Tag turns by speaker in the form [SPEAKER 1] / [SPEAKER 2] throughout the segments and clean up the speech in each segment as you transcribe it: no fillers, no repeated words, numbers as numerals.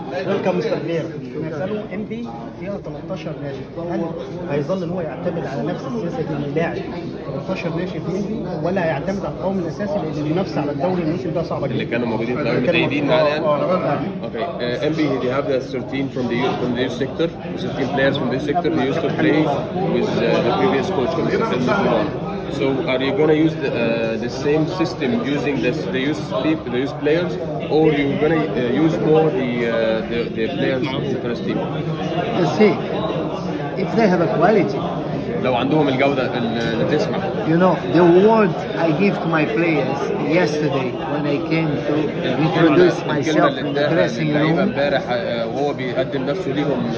[SPEAKER 1] ويلكم مستر بلير. مثلا انبي فيها 13 ناشئ، هل هيظل ان هو يعتمد على نفس السياسه دي انه يلاعب 13 ناشئ في انبي، ولا هيعتمد على القوم الاساسي اللي بينافس على الدوري الموسم ده صعبه جدا؟
[SPEAKER 2] اللي كانوا موجودين في الدوري متأيدين معانا يعني. Okay. MB they have the 13 from the youth sector, 13 players from this sector who used to play with the previous coach. So are you going to use the same system using the youth players, or you're going to use more the players of the first team?
[SPEAKER 3] Let's see if they have a quality.
[SPEAKER 2] لو عندهم الجودة اللي تسمح.
[SPEAKER 3] You know, the word I give to my players yesterday when I came to introduce myself in the dressing room.
[SPEAKER 2] امبارح وهو بيقدم نفسه ليهم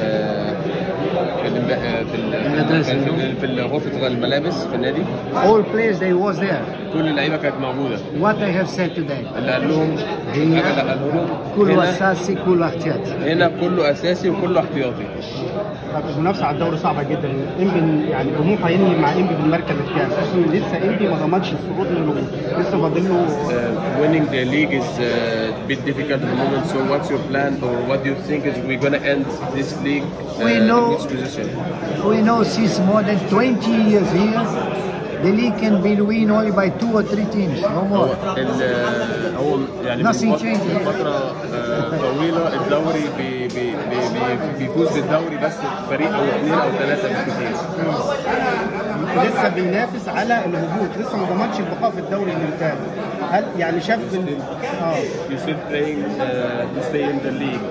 [SPEAKER 2] في غرفة الملابس في النادي.
[SPEAKER 3] All players they was there.
[SPEAKER 2] كل اللعيبة كانت موجودة.
[SPEAKER 3] What I have said to them.
[SPEAKER 2] اللي قال لهم
[SPEAKER 3] كله أساسي كله احتياطي.
[SPEAKER 2] هنا كله أساسي وكله احتياطي.
[SPEAKER 1] المنافسة على الدوري صعبة جدا. انبي يعني طموحه ينهي مع انبي في المركز الكام؟ اصلا لسه انبي ما ضمنش الصعود للهبوط، لسه فاضل له.
[SPEAKER 2] Winning the league is a bit difficult at the moment. So what's your plan, or what do you think is we're gonna end this league?
[SPEAKER 3] We know.
[SPEAKER 2] In which position?
[SPEAKER 3] We know since more than 20 years here, the league can be won only by 2 or 3 teams, no more.
[SPEAKER 2] هو يعني
[SPEAKER 3] Nothing changes.
[SPEAKER 2] فترة طويلة الدوري بيفوز بالدوري بس فريق أو 2 أو 3 بالكثير.
[SPEAKER 1] لسه بينافس على الهبوط، لسه ما ضمنش البقاء في الدوري الممتاز. هل يعني شاف
[SPEAKER 2] You still playing to stay in the league.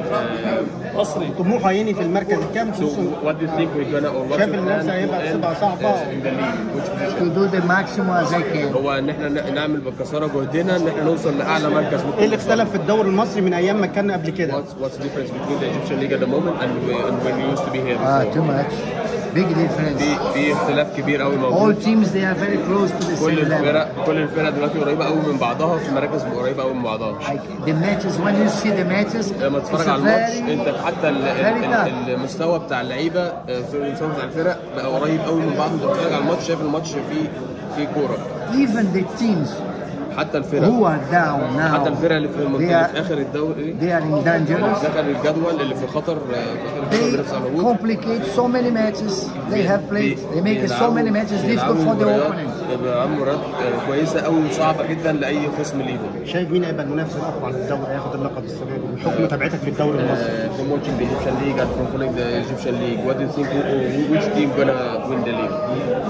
[SPEAKER 1] طموحه ينهي في المركز الكام؟
[SPEAKER 2] So what do you think we're gonna, or what
[SPEAKER 1] شاف المنافسة هيبقى تبقى صعبة.
[SPEAKER 2] in the league? Which position?
[SPEAKER 3] To do the maximum as I can.
[SPEAKER 2] هو ان احنا نعمل بكثره جهدنا ان احنا نوصل لاعلى مركز ممكن.
[SPEAKER 1] ايه اللي اختلف في الدوري المصري من ايام ما كان قبل كده؟
[SPEAKER 2] What's the difference between the Egyptian league at the moment and when we used to be here before?
[SPEAKER 3] Too much. Big difference.
[SPEAKER 2] في اختلاف كبير قوي موجود.
[SPEAKER 3] All teams they are very close to the same level.
[SPEAKER 2] كل الفرق دلوقتي قريبه قوي من بعضها، في مراكز قريبه قوي من بعضها.
[SPEAKER 3] The matches when you see the matches.
[SPEAKER 2] لما تتفرج على الماتش انت حتى المستوى بتاع اللعيبه، المستوى بتاع الفرق بقى قريب قوي من بعض. انت بتتفرج على الماتش شايف الماتش فيه كوره.
[SPEAKER 3] Even the teams
[SPEAKER 2] حتى الفرق
[SPEAKER 3] who are down now.
[SPEAKER 2] حتى الفرق اللي في اخر الدوري
[SPEAKER 3] they are in danger.
[SPEAKER 2] دخل الجدول اللي في خطر.
[SPEAKER 3] They complicate so many matches they have played. They make so many matches difficult for the opponent.
[SPEAKER 2] بيلعبوا مباريات كويسه قوي وصعبه جدا لاي خصم ليهم.
[SPEAKER 1] شايف مين هيبقى المنافس الاقوى على الدوري هياخد اللقب السنه دي بحكم متابعتك للدوري المصري؟
[SPEAKER 2] From watching the Egyptian league and from following the Egyptian league, what do you think? Which team gonna win the league?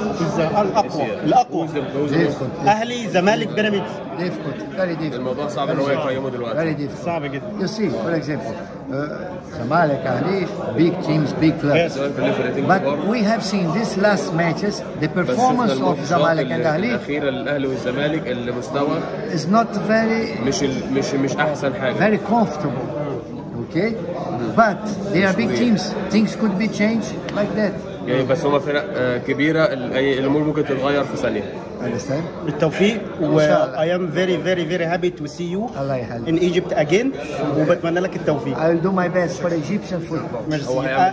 [SPEAKER 1] الأقوى أهلي زمالك بيراميدز.
[SPEAKER 3] Difficult, very difficult.
[SPEAKER 2] الموضوع صعب ان هو يقيمه دلوقتي.
[SPEAKER 3] Very difficult.
[SPEAKER 1] صعب جدا.
[SPEAKER 3] You see, for example, Zamalek, Ahli, big teams, big clubs. But we have seen these last matches, the performance of Zamalek and Ahli
[SPEAKER 2] الأخيرة الأهلي والزمالك المستوى
[SPEAKER 3] is not very
[SPEAKER 2] مش أحسن حاجة.
[SPEAKER 3] very comfortable. Okay, but they are big teams. Things could be changed like that.
[SPEAKER 2] يعني بس هما فرق كبيرة، الأمور ممكن تتغير في ثانية.
[SPEAKER 3] Understand?
[SPEAKER 1] بالتوفيق و I am very happy to see you in Egypt again وبتمنى لك التوفيق.
[SPEAKER 3] I will do my best for Egyptian football.
[SPEAKER 1] Merci.